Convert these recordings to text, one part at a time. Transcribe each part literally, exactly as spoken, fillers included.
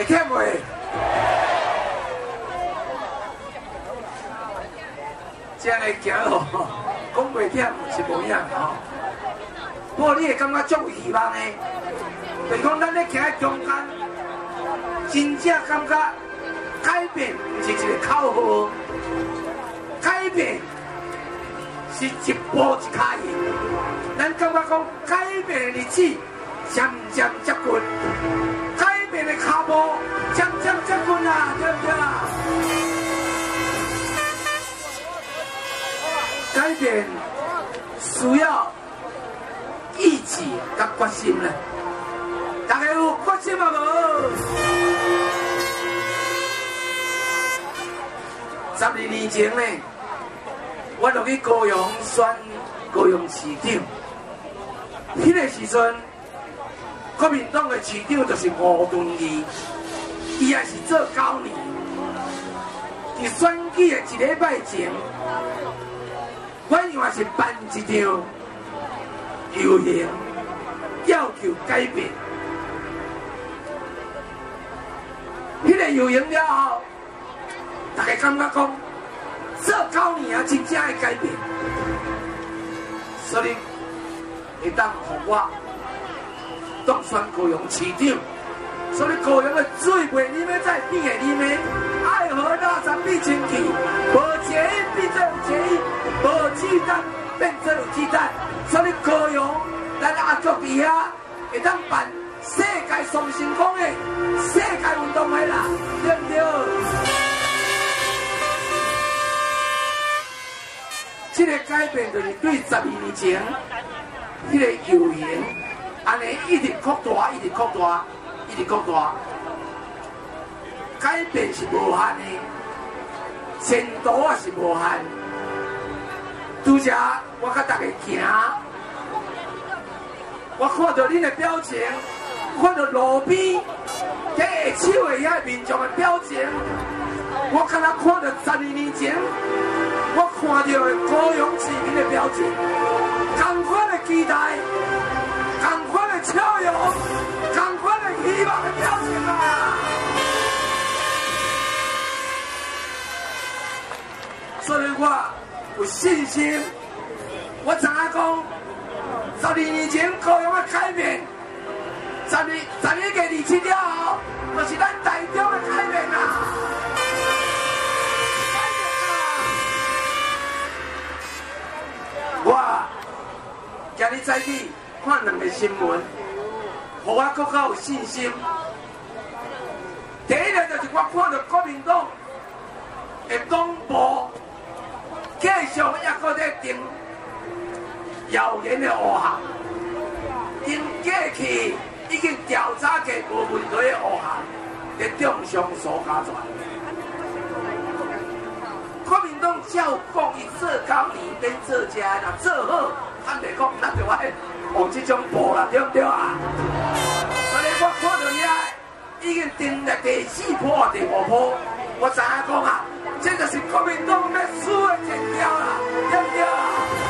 忝袂？这样的行路，讲袂忝是无影吼。不过你会感觉足有希望的，就是讲咱咧行在中间，真正感觉改变不是一个口号，改变是一步一脚印。咱感觉讲改变的日子渐渐接近，改变的脚步渐渐接近啊，对不对啊？改变需要意志甲决心啦，大家有决心啊无？十二年前呢，我落去高雄选高雄市长，迄个时阵，国民党的市长就是吴敦义，伊也是做九年，伫选举的一礼拜前。我也是办一场游行，要求改变。迄个游行了后，大家感觉讲，做九年啊，真正会改变。所以，会当互我当选高雄市长。所以高雄的水袂啉要再变的啉的，爱河大山比清气，无捷运变做有捷运，无鸡蛋变做有鸡蛋。所以高雄，咱阿族伫遐会当办世界上成功的世界运动会啦，对不对？这个改变就是对十二年前迄个游行，安尼一直扩大，一直扩大。一直扩大，改变是无限的，前途也是无限。拄则我甲大家行，我看到恁的表情，看到路边在下手的遐民众的表情，我敢若看到十二年前我看到的高雄市民的表情，同款的期待，同款的笑容，同款的希望的表情啊！所以我有信心，我知影讲，十二年前高雄的改变，十二十一个二七了后，就是咱台中的改变啊！我今日早起看两个新闻，互我更较有信心。第一个就是我看到国民党的党部继续也搁在定谣言的乌项，因过去已经调查过无问题的乌项，在重上诉加权。国民党照讲，伊做九年变做家，若做好，坦白讲，咱就爱往这种步啦，对不对啊？所以我看到遐已经定了第四波、第五波，我知影讲啊，这就是国民党要输的前兆啦，对不对啊？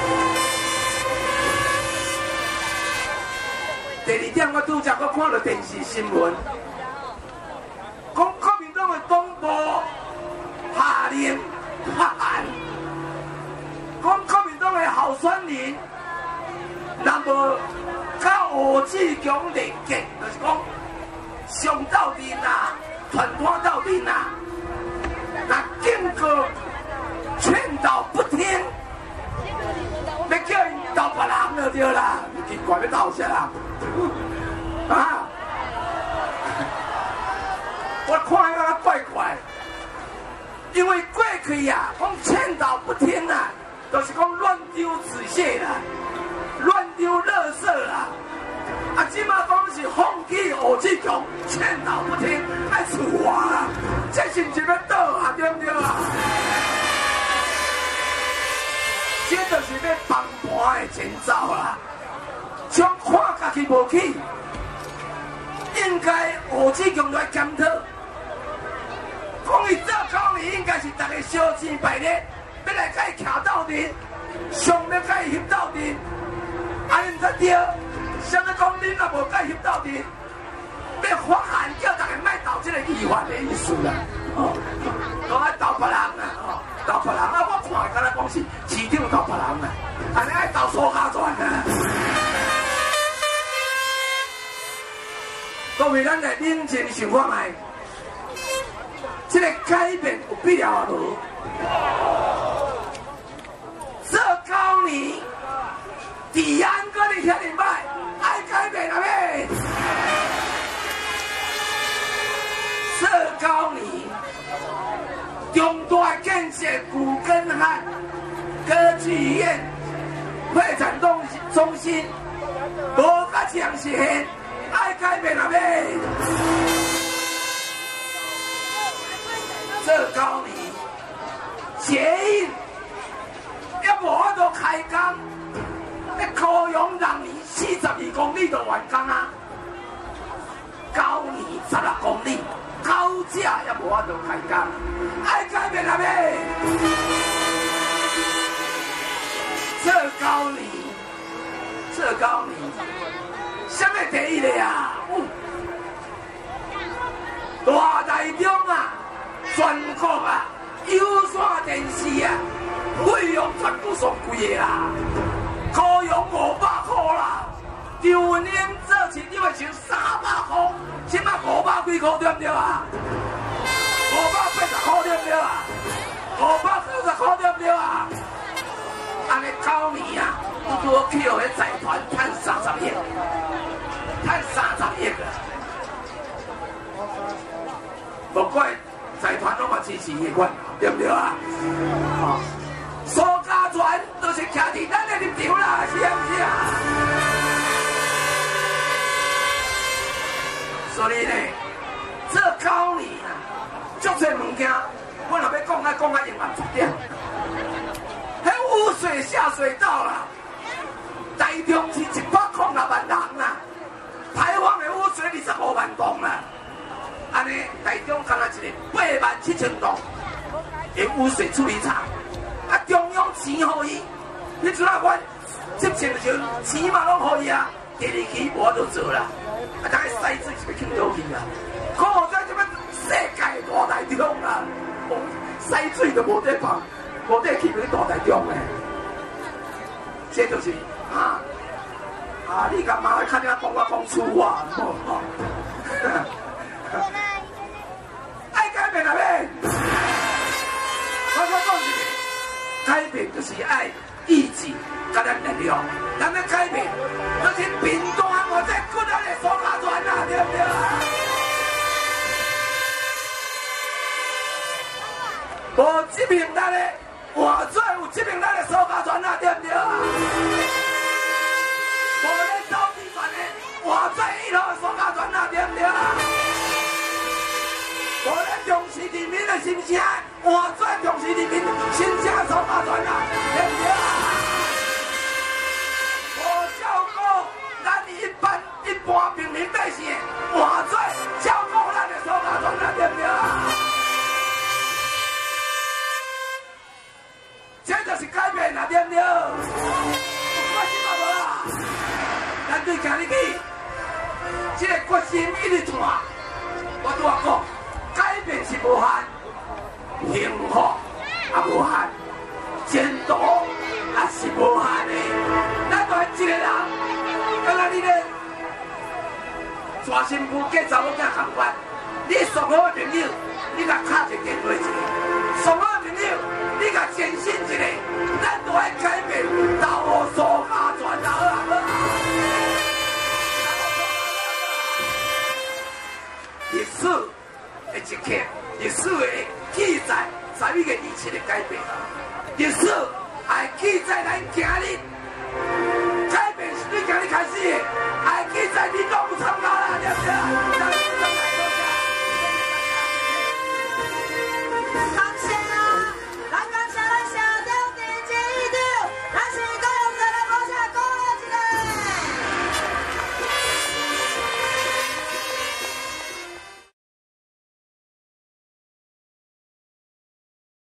第二点，我拄则我看到电视新闻，讲国民党的党部下令。发案，讲国民党的候选人，若无甲吴志强连结，就是讲上斗阵啊，团团斗阵啊，若经过劝导不听，要叫因斗别人就对啦，奇怪要斗啥啦？啊！我看迄个怪怪。因为过去啊，讲劝导不听啊，就是讲乱丢纸屑啦，乱丢垃圾啦。啊，即马讲是放弃吴志强，劝导不听，爱处罚啦，这是不是要倒啊？对不对啊？这就是要崩盘的前兆啦。像看家己无起，应该吴志强来检讨。讲伊做九年应该是大家烧钱排列，要来甲伊徛斗阵，上要甲伊翕斗阵，安尼毋才对。啥物讲恁若无甲伊翕斗阵，要发函叫大家莫斗即个议欢的意思啦。哦，讲爱投别人啦，哦，投别人啊，我看敢若讲是市长投别人啦，安尼爱投苏家全啦。各位，咱来认真想看卖，这个改变有必要啊无？这九年，治安搁你遐尼歹，爱改变啊未？这九年，重大建设古根汉歌剧院、会展中中心，无甲强实现。爱改变啊未？这九年，捷运也无法度开工，那高雄人年四十二公里就完工啊，九年十六公里，高架也无法度开工，爱改变啊未？这九年，这九年。什么第一个啊？嗯、大台中啊，全国啊，有线电视啊，费用全部上贵的啦，高用五百块啦，张文英做钱因为收三百块，现在五百几块对不对啊？五百八十块对不对啊？五百九十块对不对啊？安尼九年啊，拄拄去互迄财团赚三十亿。赚三十亿啊！不怪财团拢嘛支持迄款，对不对啊？哦，苏家全都是徛伫咱的立场啦，是啊是啊。所以呢，这九年啊，足侪物件，我若要讲，爱讲到永远一点。迄污水下水道啦，台中市一百零六万人啦。排放的污水二十五万吨啦，安尼台中干那一个八万七千吨的污水处理厂，啊中央钱予伊，迄阵啊阮执政的时候钱嘛拢予伊啊，第二期无就做啦，啊大概塞水是要去倒去啦，好在这边世界大台中啦，塞水都无得放，无得去去大台中的，这就是啊。啊！你干嘛看人家讲我讲粗话？哦，爱改变啊未？我我讲一个，改变就是爱意志，甲咱力量。咱要改变，就是平淡或者骨咱的苏家全啊，对不对啊？无执行力的，换做有执行力的苏家全啊，对不对啊？无咧走地盘的，换做以后的苏家全啊，对不对啊？无咧重视人民的心声，换做重视人民心声的苏家全啊，对不对啊？无照顾咱一般一般平民百姓，换做照顾咱的苏家全啊，对不对啊？这就是改变啊，对不对？我信嘛无啦？咱对今日起，这个决心一直传。我拄啊讲，改变是无限，幸福也无限，前途也是无限的。咱就一个人，刚刚你咧娶新妇嫁查某囝同款，你上好的朋友，你甲敲一个电话一个；上好的朋友，你甲坚信一个。咱都爱改变，投予苏家全啊！好啊！历史的一刻，历史的记载，十一月二七的改变。历史还记载咱今日改变是你今日开始的，还记载你拢有参加啦，对不对？